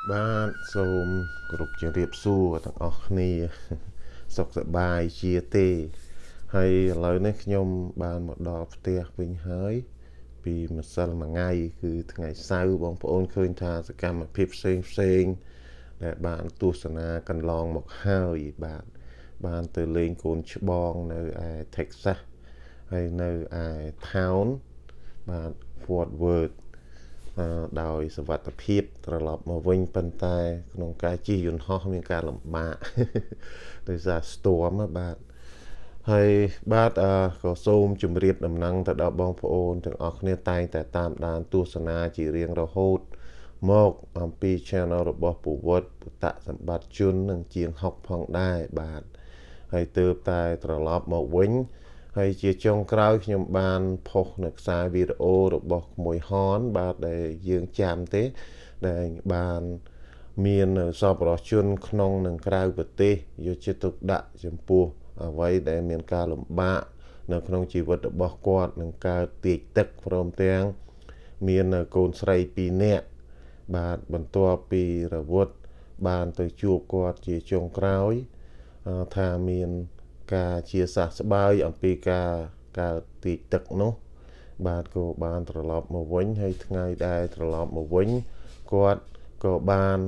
Bạn xôm group chương riêng xua thằng ọc ni sọc sợi bài chia tê hay lời này nhôm bạn một đò tê vinh hơi vì mà sao mà ngay cứ ngày sau bóng ôn khơi tha sẽ cầm một phép xên để bạn tu sана cần lòng một hơi bạn từ lên cồn bong nơi ai Texas hay nơi ai Town bạn Fort Worth ដោយសវត្ថភាពត្រឡប់មកវិញប៉ុន្តែក្នុងការជិះយន្តហោះមានការលំបាកដោយសារ storm បាទហើយបាទក៏សូមជម្រាបដំណឹងទៅដល់បងប្អូនទាំងអស់គ្នាតែងតែតាមដានទស្សនាជារៀងរហូតមកអំពី channel របស់ពូវត្តពុតសម្បត្តិជននិងជាងហុកផងដែរបាទហើយទើបតែត្រឡប់មកវិញហើយជាចុងក្រោយខ្ញុំបានផុសនៅខ្សែវីដេអូរបស់ក្មួយហនបាទដែលយើងចាំទេដែលបានមានសប្បុរសជនក្នុងនិងក្រៅប្រទេសយកចិត្តទុកដាក់ចំពោះអ្វីដែលមានការលំបាកនៅក្នុងជីវិតរបស់គាត់នឹងកើតទាកទឹកព្រមទាំងមានកូនស្រី2នាក់បាទបន្ទាប់ពីរវត្តបានទៅជួបគាត់ជាចុងក្រោយថាមានការជាសះស្បើយអំពីការកើតទីទឹកនោះបាទក៏បានត្រឡប់មកវិញហើយថ្ងៃដែលត្រឡប់មកវិញគាត់ក៏បាន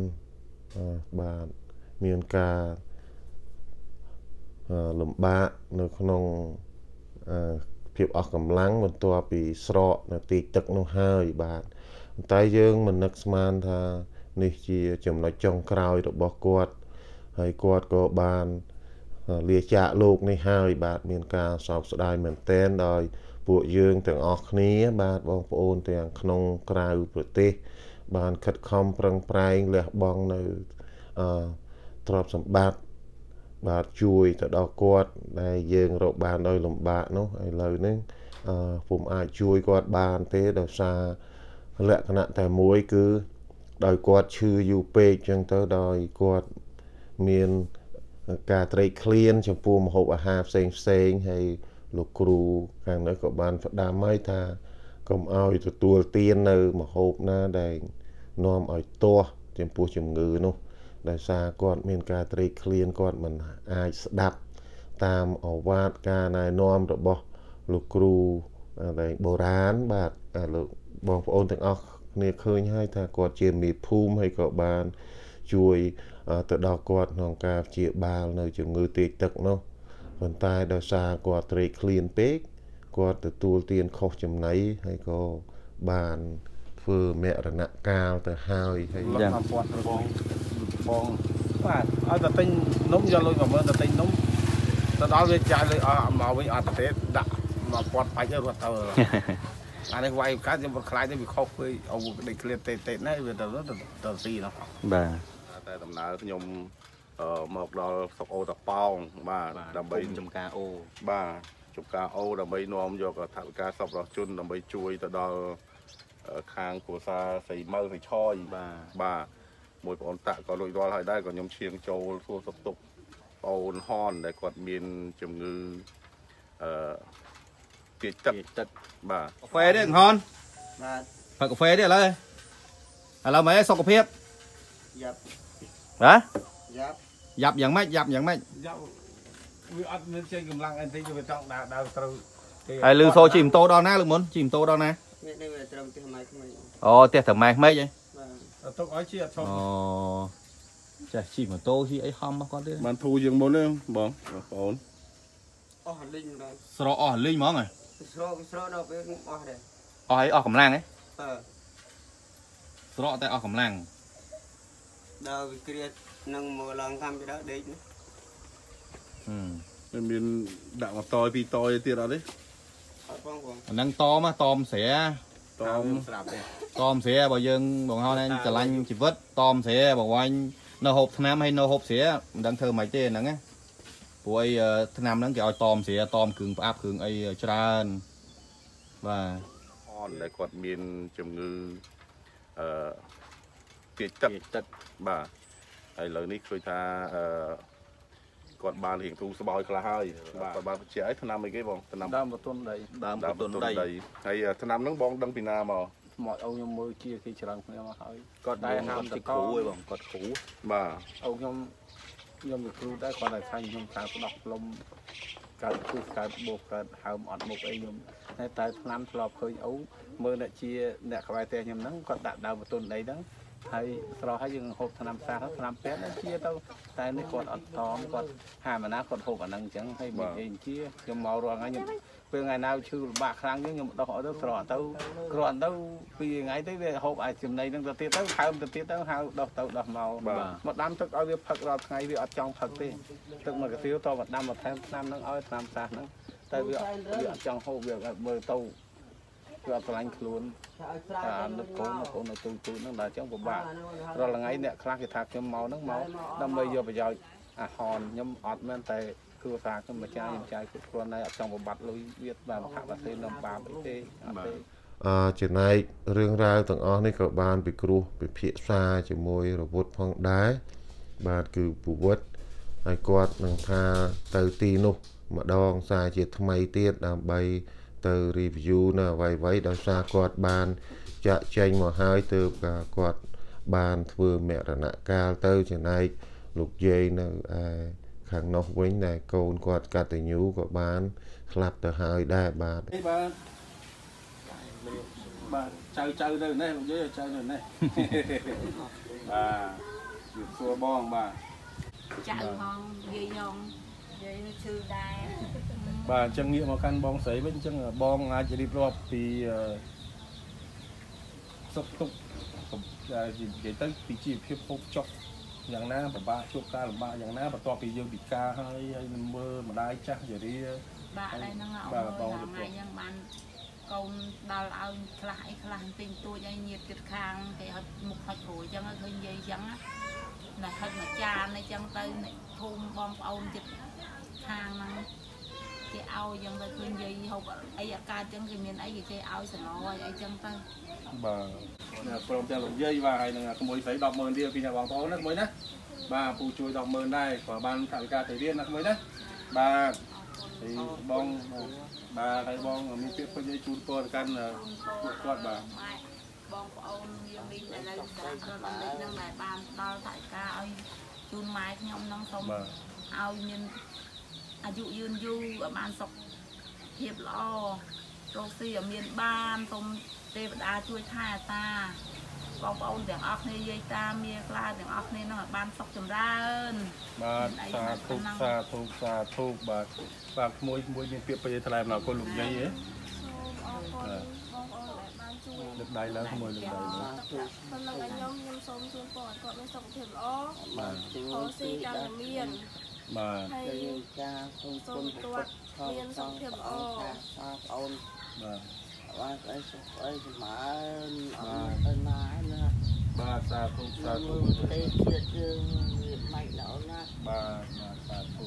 មានការលំបាកនៅក្នុងភាពអស់កម្លាំងបន្ទាប់ពីស្រកនៅទីទឹកនោះហើយបាទតែយើងមិននឹកស្មានថានេះជាចំណុចចុងក្រោយរបស់គាត់ហើយគាត់ក៏បានលាចាកលោកនេះហើយបាទមានការសោកស្ដាយមែនទែនដោយពួកយើងទាំងអស់គ្នាបាទបងប្អូនទាំងក្នុងក្រៅប្រទេសបានខិតខំប្រឹងប្រែងលះបង់នៅទ្រព្យសម្បត្តិបាទជួយទៅដល់គាត់ដែលយើងរកបានដោយលំបាកនោះឥឡូវនេះពុំអាចជួយគាត់បានទេដោយសារលក្ខណៈតែមួយគឺដោយគាត់ឈឺយូរពេកចឹងទៅដោយគាត់មានការត្រេកឃ្លានចំពោះម្ហូបអាហារផ្សេងហើយលោកគ្រូខាងនោះក៏បានផ្ដាំឲ្យថាកុំឲ្យទទួលទាននៅម្ហូបណាដែលនាំឲ្យទាស់ចំពោះជំងឺនោះដោយសារគាត់មានការត្រេកឃ្លានគាត់មិនអាចស្ដាប់តាមឱវាទការណែនាំរបស់លោកគ្រូដែលបុរាណបាទលោកបងប្អូនទាំងអស់គ្នាឃើញហើយថាគាត់ជាមេភូមិហើយក៏បានជួយទៅដល់គាត់ក្នុងការព្យាបាលនៅជំងឺទាកទឹកនោះប៉ុន្តែដោយសារគាត់ត្រេកឃ្លានពេកគាត់ទទួលទានខុសចំណីហើយក៏បានធ្វើមរណកាលទៅហើយយ៉ាងបងបាទឲ្យតែទិញនំយកលុយ10000ទៅទិញនំទៅដល់វាចាយលុយមកវិញអត់ទេដាក់មកពាត់បាច់ទៅរត់ទៅអានេះវាយកាត់ខ្ញុំខ្លាចទៅវាខុសពេកអូដេកឃ្លានតេនេះវាទៅស៊ីនោះបាទតែដំណើរខ្ញុំមកដល់ស្រុកអូតប៉ោងបាទដើម្បីចំការអូបាទចំការអូដើម្បីនាំយកថវិកាសប្បុរសជនដើម្បីជួយទៅដល់ខាងគ្រួសារស្រីមើស្រីឆយបាទមួយបងតាក់ក៏លួចរាល់ហើយដែរក៏ខ្ញុំឈៀងចូលសួរសុខទុក្ខបងអូនហនដែលគាត់មានជំងឺទាកទឹកបាទកាហ្វេទេហនបាទផឹកកាហ្វេទេឥឡូវមើលសុខភាពយ៉ាប់ហ៎យ៉ាប់យ៉ាងម៉េចយ៉ាប់វាអត់មានចេញកម្លាំងអីទេវាចង់ដើរត្រូវហើយលឺសូជិះម៉ូតូដល់ណាលើកមុនជិះម៉ូតូដល់ណានេះវាត្រូវផ្ទះម៉ែក្មេកអូផ្ទះតែម៉ែក្មេកហ៎បាទទុកឲ្យជិះអត់ឈប់អូចាស់ជិះម៉ូតូជិះអីហំមកគាត់ទេបានធូរជាងមុនទេបងប្អូនអស់លីងដល់ស្រកអស់លីងហ្មងហ៎ស្រកដល់ពេលអស់ដែរអស់អីអស់កម្លាំងហ៎ស្រកតែអស់កម្លាំងដល់វិក្រាតនឹងមកឡើងកម្មពីដល់ដេកមិនមានដាក់មកតយពីតយទៀតអត់ទេអត់បងអាហ្នឹងតមស្រាស្រាប់ទេតមស្រាបើយើងបងហៅឆ្លាញ់ជីវិតតមស្រាបើវាញ់នៅហូបឆ្នាំហើយនៅហូបស្រាមិនដឹងធ្វើម៉េចទេហ្នឹងណាព្រោះអីឆ្នាំហ្នឹងគេឲ្យតមស្រាតមគ្រឿងផ្អាប់គ្រឿងអីច្រើនបាទអនដែលគាត់មានជំងឺទាកទឹកបាទហើយឥឡូវនេះឃើញថាគាត់បានរៀងទូស្បោយខ្លះហើយបាទគាត់បានបញ្ជាក់ឲ្យថ្នាំអីគេបងថ្នាំដើមបតុនដីហើយថ្នាំហ្នឹងបងដឹងពីណាមក mọi ông nhom mơ chia khi chẳngគ្នាមកហើយគាត់តែតែហាហាមមតតគ្រូកឯងបងគាត់គ្រូបាទ ông nhom được cứu đấy còn lại thay nhom ta đọc lông cái khu cái bộ cái hàm ọt một ấy nhom này tại năm lọp khơi ấu mưa lại chia nè các bài tiền nhom nắng còn đạn đầu một tuần đấy đó hay sau hay dừng hộp năm xa đó năm pet nó chia đâu tại nó còn ọt tóm còn hà mà nó còn hộp ở năng chẳng hay bị hình chia nhom màu rồi ngay nhom về ngày nào chưa bạc khang nhưng nhom đọc hỏi đâu còn đâu vì ngày tới về hộp ai chừng này đang tự tiết đâu hàm tự tiết đâu hàm đọc màu một đám thức ở việc phật rồi ngày việc ở trong phật đi tức mà cái phiếu to một năm năm nó ở năm xa nó tại vì ở trong hộp việc bờ tàu việc lạnh luôn nước cố nó tụi nó là trong của bạn rồi là ngày nè khang cái thạc cho màu nước máu năm bây giờ hòn nhom ọt men tại cưa phá cái mà chai con này ở trong một bát lối viết và một hạt bát thêm năm ba bảy tê ចំណែករឿងរ៉ាវទាំងអស់នេះក៏បានពិគ្រោះពិភាក្សាជាមួយរវត្តផងដែរបាទគឺពវត្តហើយគាត់នឹងថាទៅទីនោះម្ដងសារជាថ្មីទៀតដើម្បីទៅ review នៅអ្វីៗដោយសារគាត់បានចាក់ចែងមកហើយទើបគាត់បានធ្វើមរណកាលទៅចំណែកលោកយាយនៅខាងនោះវិញដែលកូនគាត់កតញ្ញូក៏បានស្លាប់ទៅហើយដែរបាទ bà chơi đây này không chơi chơi rồi này bà được xua bong bà chạy ngon dây nhon dây sư đai bà chân nghiệm mà căn bong sấy bên chân là bong ai chỉ đi pro thì sốc tục chỉ tới thì chỉ phiêu phục chọcอย่างน้าแบบบ้าชุบกาหรือบ้าอย่างน้าแบบตัวปีเดียวดิกาให้เมื่อมาได้chắc giờ đi bà đây nó ngạo là ngày nhưng bạn công đào ao lại tình tôi dây nhiệt kịch khang thì hết một hạt phổi chẳng là hơi dây chẳng này hết mà cha này chẳng tới này thôn bom ôn dịch hàng năng cái ao chẳng tới hơi dây hộp ấy ca chẳng thì miền ấy gì cái ao sẽ nó ấy chẳng tới bà from theo lồng dây và hay là mới thấy đọc mơn đi vì nhà bằng to nó mới đấy bà phụ chui đọc mơn này của ban thảo ca thời điên nó mới đấy bà thì bong bà thấy bong mình tiếp với dây chun to căn là con bà bong ôn dương đi lại đây còn đi năng này bàn đo tại ca ơi chun mai nhom năng xong ao nhìn dụ dương du ở bàn sọc hiệp lo rồi xì ở miền ban xong tê đá chui thai ta bong ôn tiếng óc này dây ta mía la tiếng óc này nó ban sọc chầm ra hơn bà xa thục bà môi miền tiệp bây giờ thay nào con lục dây ấy được đây là không mời được đây nữa phần là anh nhom sống chuồn bọt còn mới sống thiệp ó có xì càng miền hay sống tuột miền sống thiệp ó bà ấy mà tên mà nữa bà xa thục tê chuyện dương mạnh đâu nè bà xa thục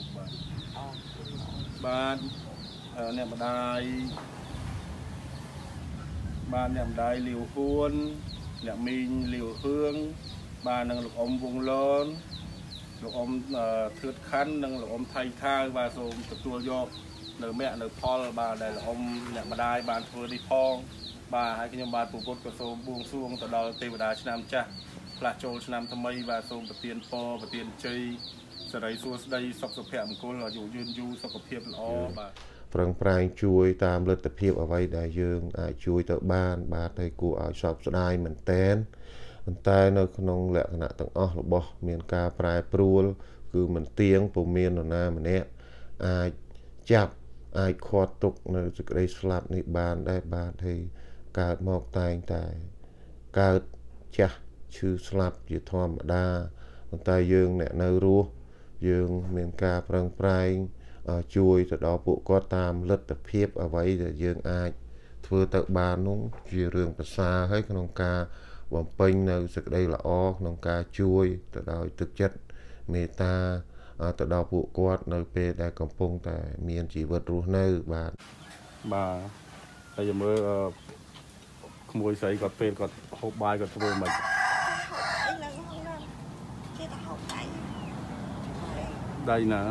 bà nè mà đai bà nè đai liều huôn nè mình liều hương bà nâng lục ông vùng lớn lục ông thướt khăn nâng lục ông thay thang và rồi tập tua vô nợ mẹ nợ Paul bà đây là ông nè mà đai bà vừa đi phong bà hai cái nhóm bà tụ cốt của số buông xuông từ đó tây và đá nam cha là châu nam tham mây và số bờ tiền po bờ tiền chơi giờ đấy xuống đây sọc sọc hẻm cô là dụ duyên du sọc sọc hiệp lo bà ប្រឹងប្រែងជួយតាមលទ្ធភាពអ្វីដែលយើងអាចជួយទៅបានបាទហើយគួរឲ្យសោកស្ដាយមែនតែនប៉ុន្តែនៅក្នុងលក្ខណៈទាំងអស់របស់មានការប្រែប្រួលគឺមិនទៀងពុំមាននរណាម្នាក់អាចចាប់អាចខាត់ទុកនៅសេចក្តីស្លាប់នេះបានដែរបាទហើយកើតមកតែងតែកើតចាស់ឈឺស្លាប់ជាធម្មតាប៉ុន្តែយើងអ្នកនៅរស់យើងមានការប្រឹងប្រែងជួយទៅដល់ពួកគាត់តាមលទ្ធភាពអ្វីដែលយើងអាចធ្វើទៅបាននោះជារឿងប្រសើរហើយក្នុងការបំពេញនៅសេចក្តីល្អក្នុងការជួយទៅដោយទឹកចិត្តមេត្តាទៅដល់ពួកគាត់នៅពេលដែលកំពុងតែមានជីវិតរស់នៅបាទហើយមើលក្មួយស្រីគាត់ពេលគាត់ហូបបាយគាត់ធ្វើមិនដៃណា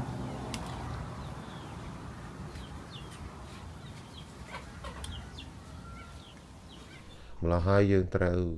là hai dương trâu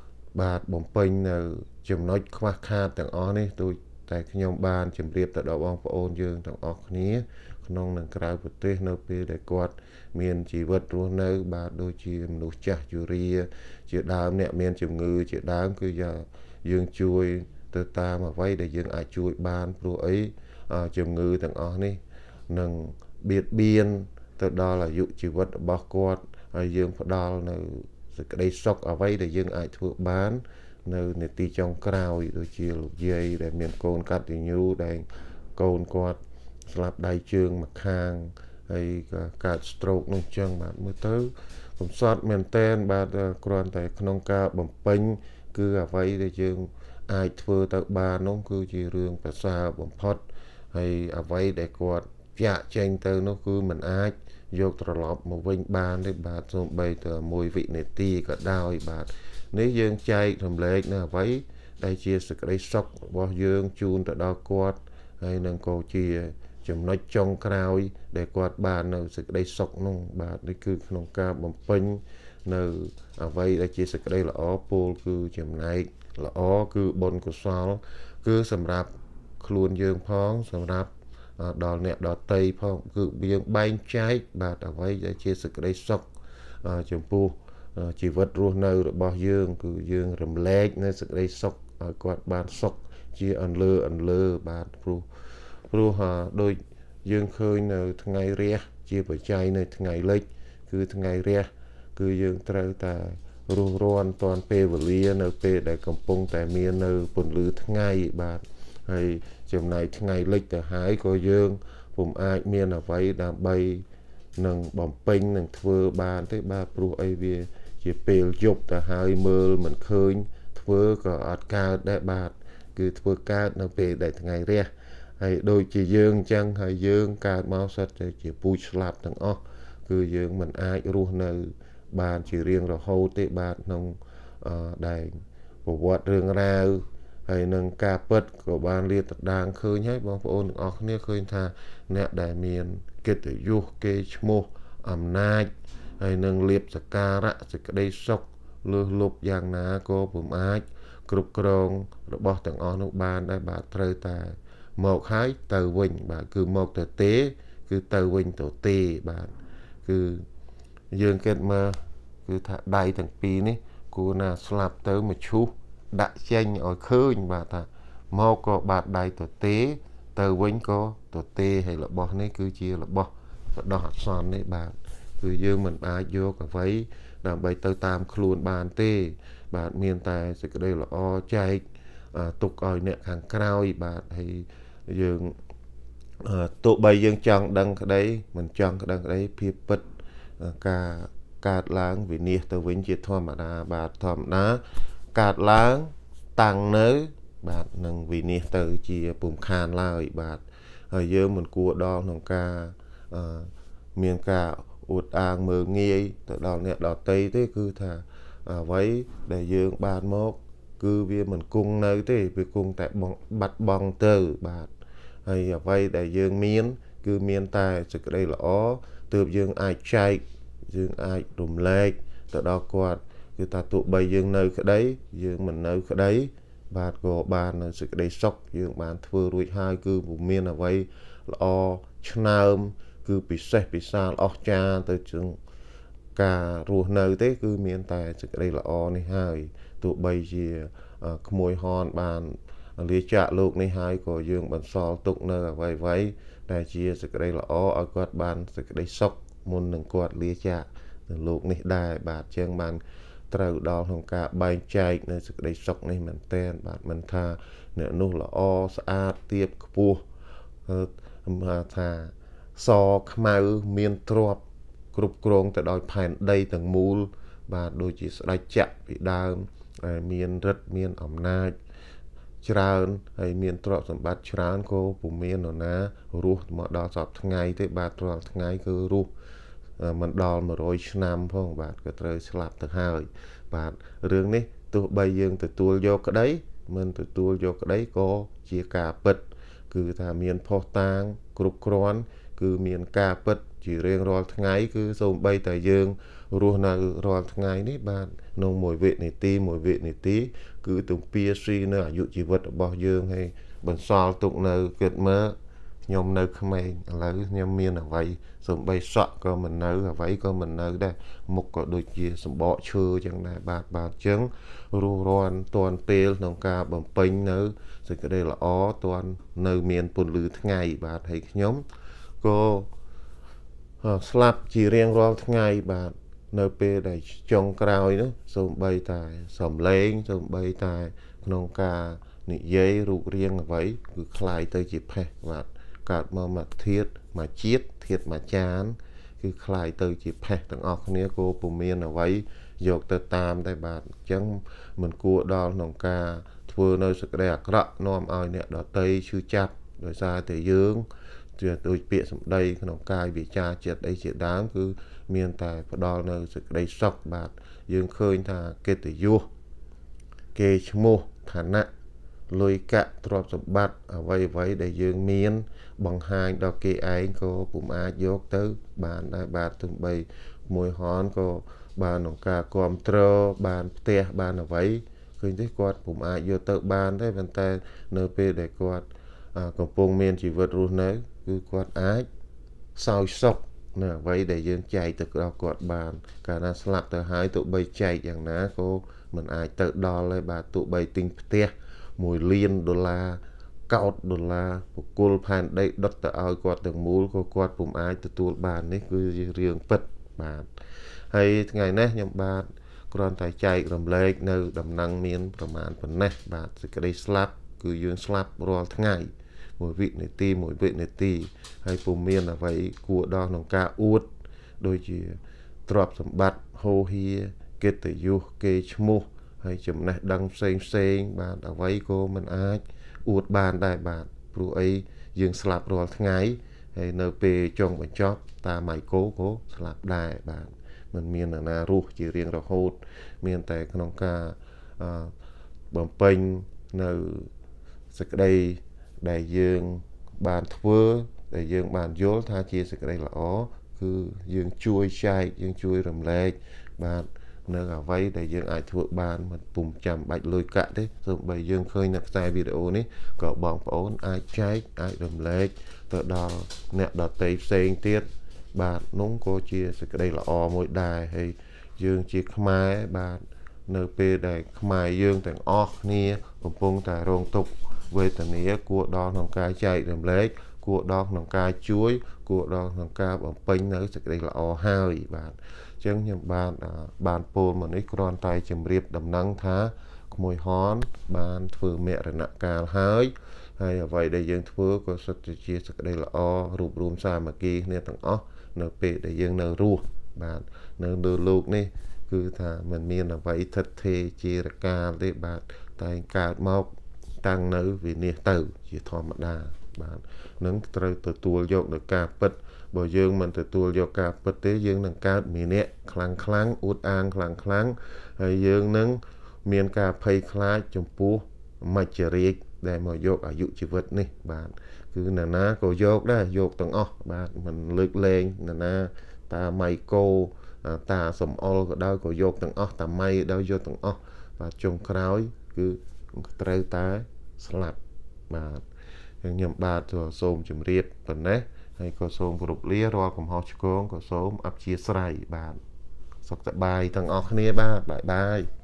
bạt bồng pin chùm nói khoa kha tầng ó này tôi tại nhóm ban chùm riệp tại đó bong ôn dương tầng ó ní nông nâng cào bột tuyết nâu pi để quạt miền chỉ vật luôn nơi bạt đôi chìm nụ chả chù ria chữ đám nè miền chùm ngư chữ đám cứ giờ dương chui từ ta mà vay để dương ai chui ban pro ấy chùm ngư tầng ó này nâng biệt biên từ đó là dụ chỉ vật bao quạt dương phải đo là cái đây sọc ở vay để dương ai thua bán nơi này ti trong cào đôi chiều lục dây để miền cồn cắt thì nhu để cồn quạt slap đai chương mặt hàng hay cả stroke nông chân bạn mới tớiผม sót មែនតែនបាទគ្រាន់តែក្នុងការបំពេញគឺអ្វីដែលយើងអាចធ្វើទៅបាននោះគឺជារឿងប្រសើរបំផុតហើយអ្វីដែលគាត់ចាក់ចេញទៅនោះគឺមិនអាចយកត្រឡប់មកវិញបានទេបាទសូម្បីតែមួយវិនាទីក៏ដោយបាទនេះយើងចែករំលែកនៅអ្វីដែលជាសេចក្តីសុខរបស់យើងជូនទៅដល់គាត់ហើយនឹងក៏ជាចំណុចចុងក្រោយដែលគាត់បាននៅសេចក្តីសុខនោះបាទនេះគឺក្នុងការបំពេញនៅអ្វីដែលជាសេចក្តីល្អពោលគឺចំណែកល្អគឺបុណ្យកុសលគឺសម្រាប់ខ្លួនយើងផងសម្រាប់ដល់អ្នកដទៃផងគឺយើងបែងចែកបាទអ្វីដែលជាសេចក្តីសុខចំពោះជីវិតរស់នៅរបស់យើងគឺយើងរំលែកនៅសេចក្តីសុខឲ្យគាត់បានសុខជាអន្លើបាទព្រោះដូចយើងឃើញនៅថ្ងៃរះជាបច្ច័យនៅថ្ងៃលិចគឺថ្ងៃរះគឺយើងត្រូវតែរស់រានតាន់ពេលវេលានៅពេលដែលកំពុងតែមាននៅពន្លឺថ្ងៃបាទហើយចំណែកថ្ងៃលិចទៅហើយក៏យើងពុំអាចមានអ្វីដើម្បីនឹងបំពេញនឹងធ្វើបានទេបាទព្រោះអីវាជាពេលយប់ទៅហើយមើលមិនឃើញធ្វើក៏អត់កើតដែរបាទគឺធ្វើកើតនៅពេលដែលថ្ងៃរះហើយដូចជាយើងអញ្ចឹងហើយយើងកើតមកសិតតែជាពូជស្លាប់ទាំងអស់គឺយើងមិនអាចរស់នៅបានជារៀងរហូតទេបាទក្នុងដែលប្រវត្តិរឿងរ៉ាវហើយនឹងការពិតក៏បានលាតត្រដាងឃើញហើយបងប្អូនទាំងអស់គ្នាឃើញថាអ្នកដែលមានកិត្តិយសគេឈ្មោះអំណាចហើយនឹងលៀបសការៈសេចក្តីសុខលើសលប់យ៉ាងណាក៏ពុំអាចគ្រប់គ្រងរបស់ទាំងអស់នោះបានដែរបាទត្រូវតែមកហើយទៅវិញបាទគឺមកទៅទេគឺទៅវិញទៅទេបាទគឺយើងគិតមើលគឺថាដៃទាំងពីរនេះគួរណាស្លាប់ទៅមកឈូសដាក់ចេញឲ្យឃើញបាទថាមកក៏បាទដៃទៅទេទៅវិញក៏ទៅទេហើយរបស់នេះគឺជារបស់បដោះអសន្ននេះបាទគឺយើងមិនអាចយកអ្វីដើម្បីទៅតាមខ្លួនបានទេបាទមានតែសេចក្តីល្អចែកទុកឲ្យអ្នកខាងក្រោយបាទហើយយើងទោះបីយើងចង់ដឹងក្តីមិនចង់ដឹងក្តីភាពពិតការកើតឡើងវិនិច្ឆ័យទៅវិញជាធម្មតាបាទធម្មតាកើតឡើងតាំងនៅបាទនឹងវិនិច្ឆ័យទៅជាពុំខានឡើយបាទហើយយើងមិនគួរដល់ក្នុងការមានការអួតអាងមើលងាយទៅដល់អ្នកដទៃទេគឺថាអ្វីដែលយើងបានមកគឺវាមិនគង់នៅទេវាគង់តែបាត់បង់ទៅបាទហើយអ្វីដែលយើងមានគឺមានតែសេចក្តីល្អទើបយើងអាចចែកយើងអាចរំលែកទៅដល់គាត់គឺថាទោះបីយើងនៅក្តីយើងមិននៅក្តីបាទក៏បាននៅសេចក្តីសុខយើងបានធ្វើរួចហើយគឺពុំមានអ្វីល្អឆ្នើមគឺពិសេសពិសាលអស្ចារ្យទៅជាងការរស់នៅទេគឺមានតែសេចក្តីល្អនេះហើយទោះបីជាក្មួយហនបានលាចាកលោកនេះហើយក៏យើងបន្សល់ទុកនៅអ្វីតែជាសេចក្តីល្អឲ្យគាត់បានសេចក្តីសុខមុននឹងគាត់លាចាកនៅលោកនេះដែរបាទចឹងបានត្រូវដល់ក្នុងការបែងចែកនៅសេចក្តីសុខនេះមែនតើបាទមិនថាអ្នកនោះល្អស្អាតទៀបខ្ពស់ថាសខ្មៅមានទ្រព្យគ្រប់គ្រងទៅដោយផែនដីទាំងមូលបាទដូចជាស្ដេចចក្រពីដើមមានរិទ្ធមានអំណាចច្រើនហើយមានទ្រព្យសម្បត្តិច្រើនក៏ពុំមាននរណារស់មកដល់សពថ្ងៃទេបាទរាល់ថ្ងៃគឺរស់មិនដល់100ឆ្នាំផងបាទក៏ត្រូវស្លាប់ទៅហើយបាទរឿងនេះទោះបីយើងទទួលយកក្តីមិនទទួលយកក្តីក៏ជាការពិតគឺថាមានផុសតាងគ្រប់គ្រាន់គឺមានការពិតជារៀងរាល់ថ្ងៃគឺសូម្បីតែយើងរស់នៅរាល់ថ្ងៃនេះបាទក្នុងមួយវិនាទីគឺទំពាស៊ីនៅអាយុជីវិតរបស់យើងហើយបន្សល់ទុកនៅគិតមើលខ្ញុំនៅក្មេងឥឡូវខ្ញុំមានអ្វីសំបីសក់ក៏មិននៅអ្វីក៏មិននៅដែរមុខក៏ដូចជាសម្បកឈើចឹងដែរបាទអញ្ចឹងរស់រាន់តាន់ពេលក្នុងការបំពេញនៅសេចក្តីល្អតាន់នៅមានពន្លឺថ្ងៃបាទហើយខ្ញុំក៏ស្លាប់ជារៀងរាល់ថ្ងៃបាទនៅពេលដែលចុងក្រោយនោះសូម្បីតែសំឡេងសូម្បីតែក្នុងការនិយាយរូបរាងអ្វីគឺคล้ายទៅជាផេះបាទកើតមកធាតុមួយជាតិធាតុមួយចានគឺคล้ายទៅជាផេះទាំងអស់គ្នាក៏ពុំមានអ្វីយកទៅតាមដែរបាទអញ្ចឹងមិនគួរដល់ក្នុងការធ្វើនៅសេចក្តីអាក្រក់នាំឲ្យអ្នកដទៃឈឺចាប់ដោយសារតែយើងជាដូចពាក្យសម្ដីក្នុងកាយវាចាចិត្តអីជាដើមគឺមានតែផ្ដល់នៅសេចក្តីសុខបាទយើងឃើញថាកិត្តិយសគេឈ្មោះឋានៈលុយកាក់ទ្រព្យសម្បត្តិអ្វីដែលយើងមានបង្ហាញដល់គេឯងក៏ពុំអាចយកទៅបានដែរបាទទោះបីមួយហនក៏បានក្នុងការគ្រប់គ្រងបានផ្ទះបានអ្វីឃើញទេគាត់ពុំអាចយកទៅបានទេប៉ុន្តែនៅពេលដែលគាត់កំពុងមានជីវិតរស់នៅគឺគាត់អាចសោយសុខនៅអ្វីដែលយើងចែកទៅដល់គាត់បានកាលណាស្លាប់ទៅហើយទោះបីចែកយ៉ាងណាក៏មិនអាចទៅដល់ទេបាទទោះបីទិញផ្ទះ$1 លានកោតដុល្លារបុគ្គលផែនដីដុតទៅឲ្យគាត់ទាំងមូលក៏គាត់ពុំអាចទទួលបាននេះគឺជារឿងពិតបាទហើយថ្ងៃនេះខ្ញុំបាទគ្រាន់តែចែករំលែកនៅដំណឹងមានប្រមាណប៉ុណ្ណេះបាទសេចក្តីស្លាប់គឺយើងស្លាប់រាល់ថ្ងៃមួយវិនាទីហើយពុំមានអ្វីគួរដល់ក្នុងការអួតដូចជាទ្រព្យសម្បត្តិហូរហៀកិត្តិយសគេឈ្មោះហើយចំណេះដឹងផ្សេងបាទអ្វីក៏មិនអាចអួតបានដែរបាទព្រោះអីយើងស្លាប់រាល់ថ្ងៃហើយនៅពេលចុងបញ្ចប់តាម៉ៃកូក៏ស្លាប់ដែរបាទមិនមាននរណារស់ជារៀងរហូតមានតែក្នុងការបំពេញនៅសេចក្តីដែលយើងបានធ្វើដែលយើងបានយល់ថាជាសេចក្តីល្អគឺយើងជួយចែកយើងជួយរំលែកបាទនៅអ្វីដែលយើងអាចធ្វើបានមិនពុំចាំបាច់លុយកាក់ទេសូម្បីយើងឃើញនៅខ្សែវីដេអូនេះក៏បងប្អូនអាចចែកអាចរំលែកទៅដល់អ្នកដទៃផ្សេងទៀតបាទនោះក៏ជាសេចក្តីល្អមួយដែរហើយយើងជាខ្មែរបាទនៅពេលដែលខ្មែរយើងទាំងអស់គ្នាកំពុងតែរងទុក្ខវេទនាគួរដល់ក្នុងការចែករំលែកគួរដល់ក្នុងការជួយគួរដល់ក្នុងការបំពេញនៅសេចក្តីល្អហើយបាទអញ្ចឹងខ្ញុំបានពោលមកនេះគ្រាន់តែជម្រាបដំណឹងថាក្មួយហនបានធ្វើមរណកាលហើយអ្វីដែលយើងធ្វើក៏សុទ្ធតែជាសេចក្តីល្អរួបរวมសាមគ្គីគ្នាទាំងអស់នៅពេលដែលយើងនៅរស់បាទនៅលើលោកនេះគឺថាมันមានអ្វីថិតថេរជារកាលទេបាទតែកើតមកតាំងនៅវិនិច្ឆ័យទៅជាធម្មតាបាទនឹងត្រូវទទួលយកនៅការពិតបើយើងមិនទទួលយកការពិតទេយើងនឹងកើតមានអ្នកខ្លាំងអួតអាងខ្លាំងហើយយើងនឹងមានការភ័យខ្លាចចំពោះមច្ចរាជដែលមកយកអាយុជីវិតនេះបាទគឺនរណាក៏យកដែរយកទាំងអស់បាទមិនលើកលែងនរណាតាម៉ៃកូតាសំអល់ក៏ដោយក៏យកទាំងអស់តាម៉ៃដោយយកទាំងអស់បាទចុងក្រោយគឺត្រូវតែស្លាប់បាទខ្ញុំបាទសូមជម្រាបប៉ុណ្ណេះហើយក៏សូមគោរពលារាល់កំហុសឆ្គងក៏សូមអព្យាស្រ័យបាទសុខសប្បាយទាំងអស់គ្នាបាទបាយ